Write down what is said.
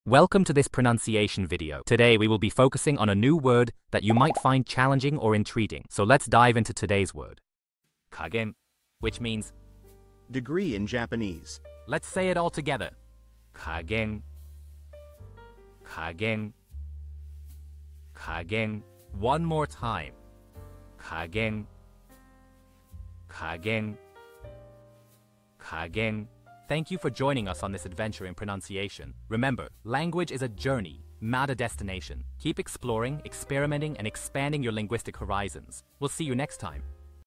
Welcome to this pronunciation video. Today we will be focusing on a new word that you might find challenging or intriguing. So let's dive into today's word. Kagen, which means degree in Japanese. Let's say it all together. Kagen. Kagen. Kagen. One more time. Kagen. Kagen. Kagen. Thank you for joining us on this adventure in pronunciation. Remember, language is a journey, not a destination. Keep exploring, experimenting, and expanding your linguistic horizons. We'll see you next time.